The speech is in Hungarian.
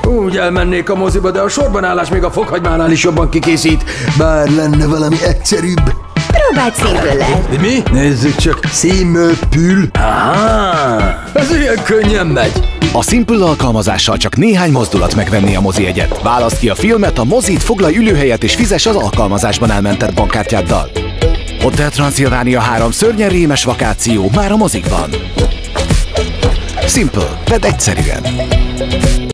Úgy elmennék a moziba, de a sorban állás még a fokhagymánál is jobban kikészít. Bár lenne valami egyszerűbb. Próbáld Simple-lel. Mi? Nézzük csak. Simple. Aha, ez ilyen könnyen megy. A Simple alkalmazással csak néhány mozdulat megvenni a mozijegyet. Válaszd ki a filmet, a mozit, foglalj ülőhelyet és fizess az alkalmazásban elmentett bankkártyáddal. Hotel Transylvania 3 szörnyen rémes vakáció már a mozikban. Simple, vedd egyszerűen.